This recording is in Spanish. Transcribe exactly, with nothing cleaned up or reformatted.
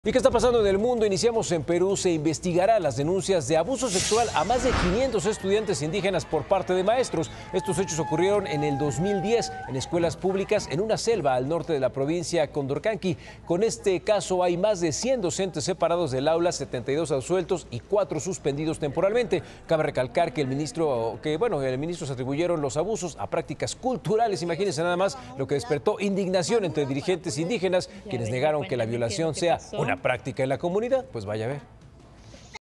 ¿Y qué está pasando en el mundo? Iniciamos en Perú. Se investigará las denuncias de abuso sexual a más de quinientos estudiantes indígenas por parte de maestros. Estos hechos ocurrieron en el dos mil diez en escuelas públicas en una selva al norte de la provincia Condorcanqui. Con este caso hay más de cien docentes separados del aula, setenta y dos absueltos y cuatro suspendidos temporalmente. Cabe recalcar que el ministro, que bueno, el ministro se atribuyeron los abusos a prácticas culturales. Imagínense nada más, lo que despertó indignación entre dirigentes indígenas, quienes negaron que la violación sea una práctica en la comunidad. Pues vaya a ver.